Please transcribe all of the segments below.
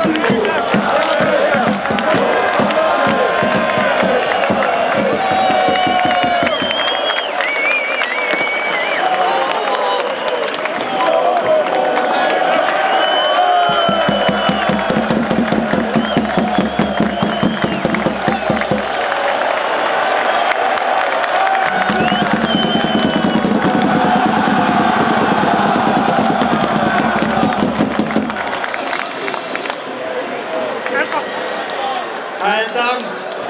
Hej alle sammen.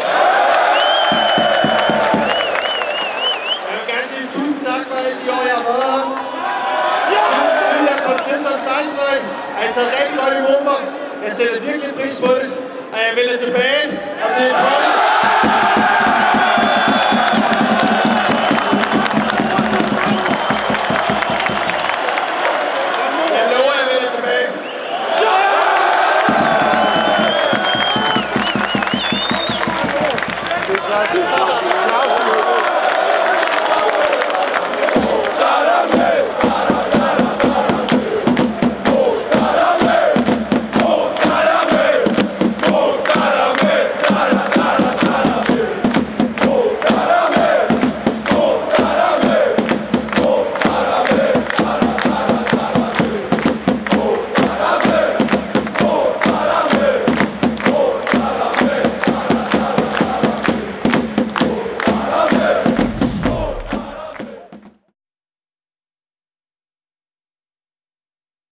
Jeg vil gerne sige tusind tak for alle de år, jeg har været her. Siden jeg kom til som 16-årig, har jeg taget rigtig godt imod mig. Jeg sætter virkelig pris på det, og jeg vender tilbage, og det er